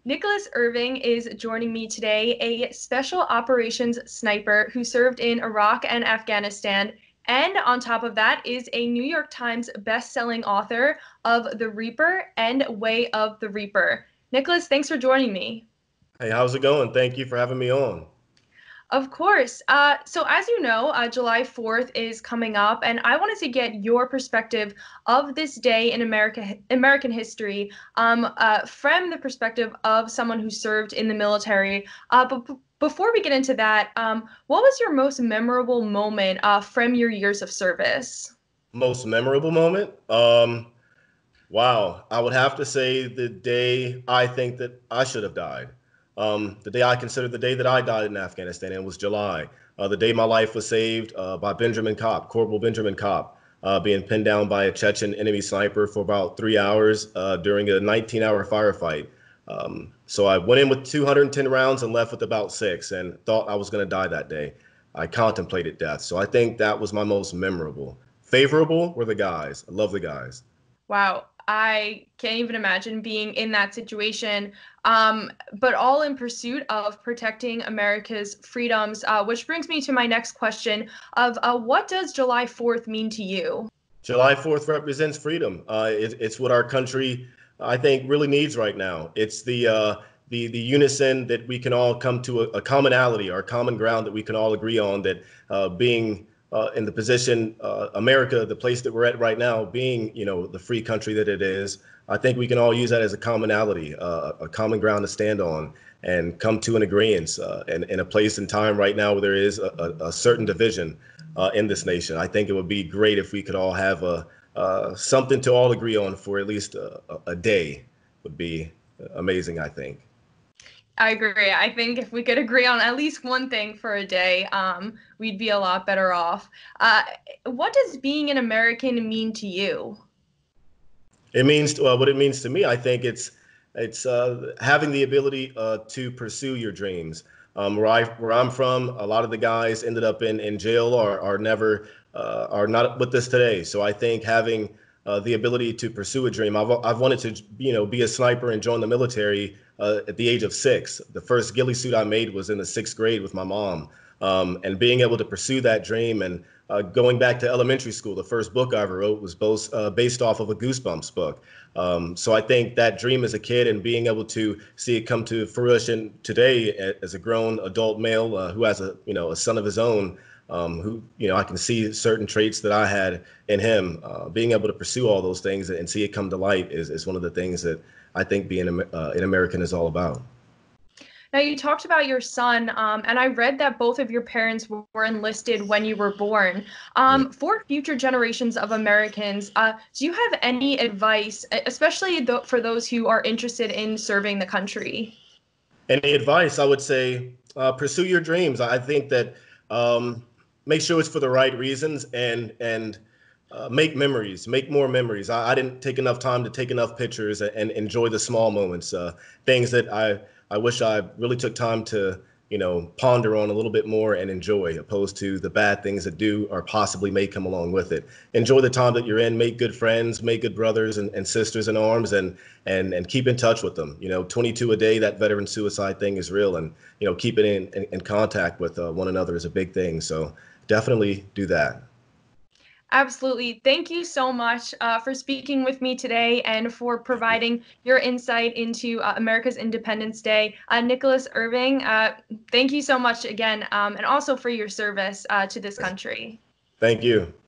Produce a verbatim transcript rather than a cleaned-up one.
Nicholas Irving is joining me today, a special operations sniper who served in Iraq and Afghanistan. And on top of that, is a New York Times best-selling author of The Reaper and Way of the Reaper. Nicholas, thanks for joining me. Hey, how's it going? Thank you for having me on. Of course. Uh, so as you know, uh, July fourth is coming up, and I wanted to get your perspective of this day in America, American history, um, uh, from the perspective of someone who served in the military. Uh, but b- before we get into that, um, what was your most memorable moment uh, from your years of service? Most memorable moment? Um, wow. I would have to say the day I think that I should have died. Um, the day I consider the day that I died in Afghanistan, and it was July. Uh, the day my life was saved uh, by Benjamin Kopp, Corporal Benjamin Kopp, uh, being pinned down by a Chechen enemy sniper for about three hours uh, during a nineteen hour firefight. Um, so I went in with two hundred ten rounds and left with about six and thought I was going to die that day. I contemplated death. So I think that was my most memorable. Favorable were the guys. I love the guys. Wow, I can't even imagine being in that situation, um, but all in pursuit of protecting America's freedoms, uh, which brings me to my next question of uh, what does July fourth mean to you? July fourth represents freedom. Uh, it, it's what our country, I think, really needs right now. It's the uh, the the unison that we can all come to a, a commonality, our common ground that we can all agree on. That uh, being uh, in the position, uh, America, the place that we're at right now, being you know the free country that it is, I think we can all use that as a commonality, uh, a common ground to stand on and come to an agreement. Uh, and in a place and time right now where there is a, a, a certain division uh, in this nation. I think it would be great if we could all have a uh, something to all agree on for at least a, a day. Would be amazing, I think. I agree. I think if we could agree on at least one thing for a day, um, we'd be a lot better off. Uh, what does being an American mean to you? It means uh, what it means to me. I think it's it's uh, having the ability uh, to pursue your dreams. Um, where I where I'm from, a lot of the guys ended up in in jail or are never uh, are not with us today. So I think having uh, the ability to pursue a dream. I've I've wanted to you know be a sniper and join the military uh, at the age of six. The first ghillie suit I made was in the sixth grade with my mom, um, and being able to pursue that dream and uh, going back to elementary school, the first book I ever wrote was both uh, based off of a Goosebumps book. Um, so I think that dream as a kid and being able to see it come to fruition today as a grown adult male uh, who has a you know a son of his own, um, who you know I can see certain traits that I had in him. Uh, being able to pursue all those things and see it come to light is, is one of the things that I think being uh, an American is all about. Now, you talked about your son, um, and I read that both of your parents were enlisted when you were born. Yeah. Um, for future generations of Americans, uh, do you have any advice, e- especially th for those who are interested in serving the country? Any advice? I would say uh, pursue your dreams. I think that um, make sure it's for the right reasons and and uh, make memories, make more memories. I, I didn't take enough time to take enough pictures and enjoy the small moments, uh, things that I I wish I really took time to you know ponder on a little bit more and enjoy, opposed to the bad things that do or possibly may come along with it. Enjoy the time that you're in, make good friends, make good brothers and, and sisters in arms, and and and keep in touch with them. You know, twenty-two a day, that veteran suicide thing is real, and you know, keeping in, in, in contact with uh, one another is a big thing. So definitely do that. Absolutely. Thank you so much uh, for speaking with me today and for Thank you. providing your insight into uh, America's Independence Day. Uh, Nicholas Irving, uh, thank you so much again, um, and also for your service uh, to this country. Thank you.